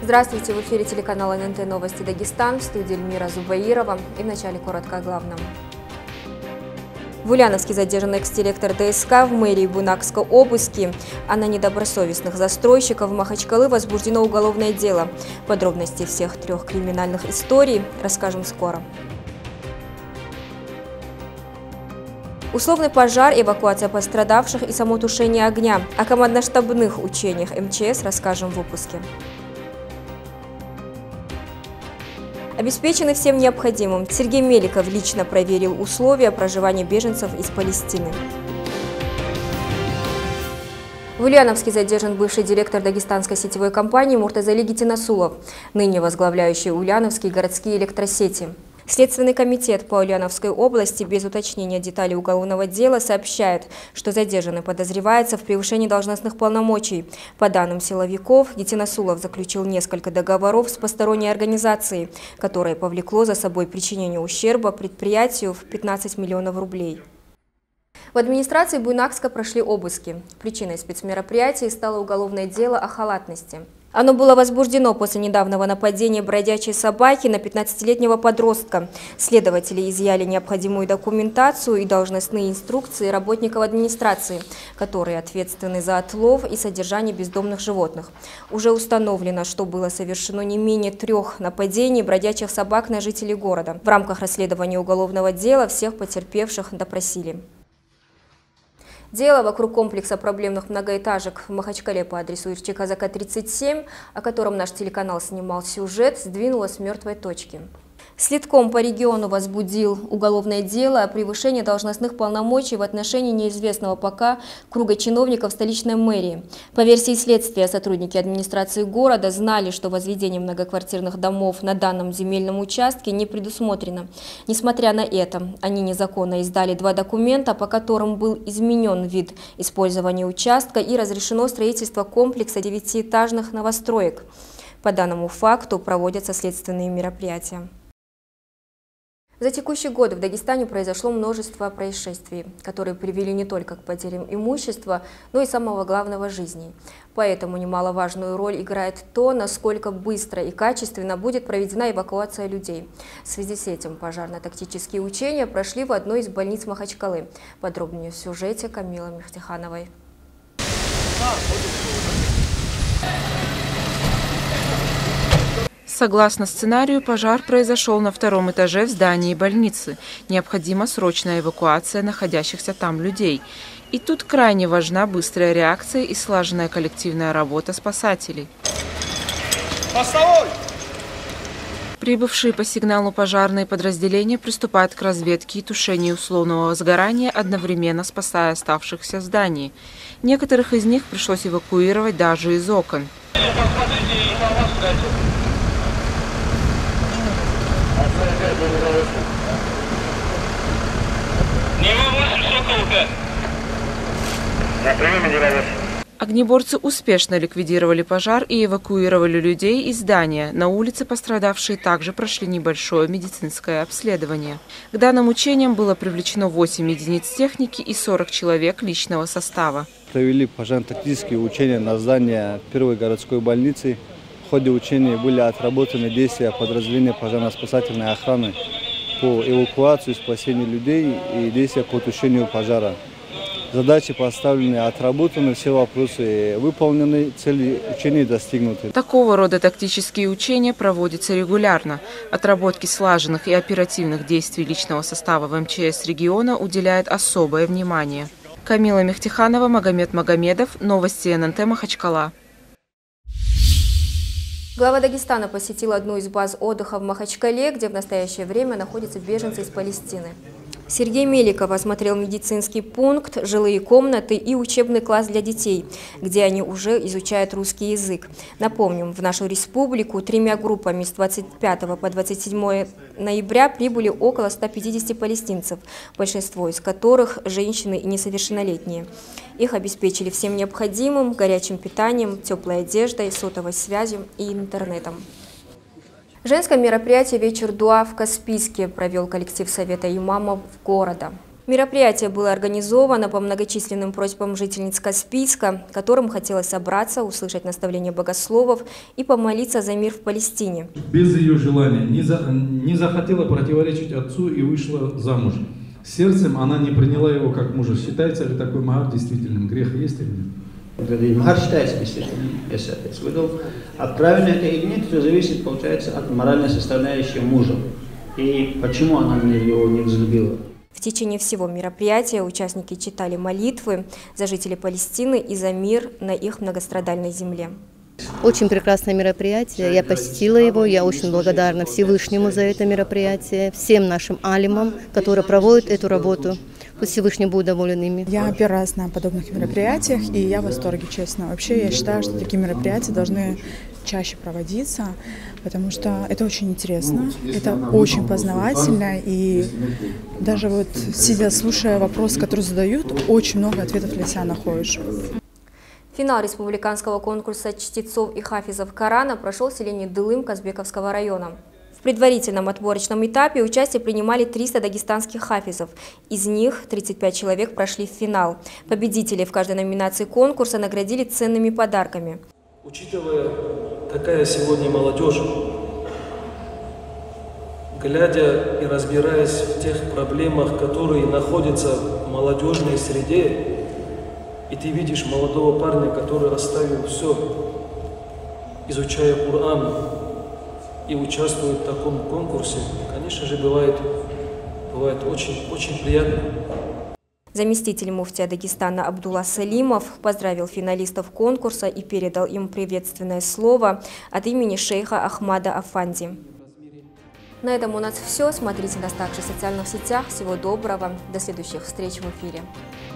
Здравствуйте, в эфире телеканала ННТ «Новости Дагестан», в студии Эльмира Зубаирова. И вначале коротко о главном. В Ульяновске задержан экс-директор ДСК, в мэрии Буйнакской обыски, а на недобросовестных застройщиков Махачкалы возбуждено уголовное дело. Подробности всех трех криминальных историй расскажем скоро. Условный пожар, эвакуация пострадавших и самотушение огня. О командно-штабных учениях МЧС расскажем в выпуске. Обеспечены всем необходимым. Сергей Меликов лично проверил условия проживания беженцев из Палестины. В Ульяновске задержан бывший директор дагестанской сетевой компании Муртазали Гитинасулов, ныне возглавляющий Ульяновские городские электросети. Следственный комитет по Ульяновской области без уточнения деталей уголовного дела сообщает, что задержанный подозревается в превышении должностных полномочий. По данным силовиков, Гитинасулов заключил несколько договоров с посторонней организацией, которое повлекло за собой причинение ущерба предприятию в 15 миллионов рублей. В администрации Буйнакска прошли обыски. Причиной спецмероприятий стало уголовное дело о халатности. Оно было возбуждено после недавнего нападения бродячей собаки на 15-летнего подростка. Следователи изъяли необходимую документацию и должностные инструкции работников администрации, которые ответственны за отлов и содержание бездомных животных. Уже установлено, что было совершено не менее 3 нападений бродячих собак на жителей города. В рамках расследования уголовного дела всех потерпевших допросили. Дело вокруг комплекса проблемных многоэтажек в Махачкале по адресу Ивчи-Казака, 37, о котором наш телеканал снимал сюжет, сдвинулось с мертвой точки. Следком по региону возбудил уголовное дело о превышении должностных полномочий в отношении неизвестного пока круга чиновников столичной мэрии. По версии следствия, сотрудники администрации города знали, что возведение многоквартирных домов на данном земельном участке не предусмотрено. Несмотря на это, они незаконно издали 2 документа, по которым был изменен вид использования участка и разрешено строительство комплекса 9-этажных новостроек. По данному факту проводятся следственные мероприятия. За текущий год в Дагестане произошло множество происшествий, которые привели не только к потерям имущества, но и самого главного – жизней. Поэтому немаловажную роль играет то, насколько быстро и качественно будет проведена эвакуация людей. В связи с этим пожарно-тактические учения прошли в одной из больниц Махачкалы. Подробнее в сюжете Камилы Мехтихановой. Согласно сценарию, пожар произошел на 2-м этаже в здании больницы. Необходима срочная эвакуация находящихся там людей. И тут крайне важна быстрая реакция и слаженная коллективная работа спасателей. Постовой! Прибывшие по сигналу пожарные подразделения приступают к разведке и тушению условного возгорания, одновременно спасая оставшихся в здании. Некоторых из них пришлось эвакуировать даже из окон. Огнеборцы успешно ликвидировали пожар и эвакуировали людей из здания. На улице пострадавшие также прошли небольшое медицинское обследование. К данным учениям было привлечено 8 единиц техники и 40 человек личного состава. Провели пожарно-тактические учения на здании 1-й городской больницы. В ходе учений были отработаны действия подразделения пожарно-спасательной охраны по эвакуации и спасению людей и действия по тушению пожара. Задачи поставлены, отработаны, все вопросы выполнены, цели учений достигнуты. Такого рода тактические учения проводятся регулярно. Отработке слаженных и оперативных действий личного состава в МЧС региона уделяет особое внимание. Камила Мехтиханова, Магомед Магомедов, новости ННТ Махачкала. Глава Дагестана посетил одну из баз отдыха в Махачкале, где в настоящее время находятся беженцы из Палестины. Сергей Меликов осмотрел медицинский пункт, жилые комнаты и учебный класс для детей, где они уже изучают русский язык. Напомним, в нашу республику 3 группами с 25 по 27 ноября прибыли около 150 палестинцев, большинство из которых женщины и несовершеннолетние. Их обеспечили всем необходимым – горячим питанием, теплой одеждой, сотовой связью и интернетом. Женское мероприятие «Вечер дуа» в Каспийске провел коллектив Совета имамов города. Мероприятие было организовано по многочисленным просьбам жительниц Каспийска, которым хотелось собраться, услышать наставления богословов и помолиться за мир в Палестине. Без ее желания не захотела противоречить отцу и вышла замуж. Сердцем она не приняла его как мужа. Считается ли такой махар действительным? Грех есть или нет? Махар считается действительным, если отец выдал. А правильно это или нет, все зависит, получается, от моральной составляющей мужа. И почему она его не взлюбила. В течение всего мероприятия участники читали молитвы за жителей Палестины и за мир на их многострадальной земле. Очень прекрасное мероприятие. Я посетила его. Я очень благодарна Всевышнему за это мероприятие, всем нашим алимам, которые проводят эту работу. Пусть Всевышний будет доволен ими. Я первый раз на подобных мероприятиях, и я в восторге, честно. Вообще, я считаю, что такие мероприятия должны чаще проводиться, потому что это очень интересно, это очень познавательно, и даже вот сидя, слушая вопросы, которые задают, очень много ответов для себя находишь. Финал республиканского конкурса чтецов и хафизов Корана прошел в селении Дылым Казбековского района. В предварительном отборочном этапе участие принимали 300 дагестанских хафизов. Из них 35 человек прошли в финал. Победителей в каждой номинации конкурса наградили ценными подарками. Учитывая такая сегодня молодежь, глядя и разбираясь в тех проблемах, которые находятся в молодежной среде, и ты видишь молодого парня, который оставил все, изучая Коран и участвует в таком конкурсе, конечно же, бывает очень приятно. Заместитель муфтия Дагестана Абдулла Салимов поздравил финалистов конкурса и передал им приветственное слово от имени шейха Ахмада Афанди. На этом у нас все. Смотрите нас также в социальных сетях. Всего доброго. До следующих встреч в эфире.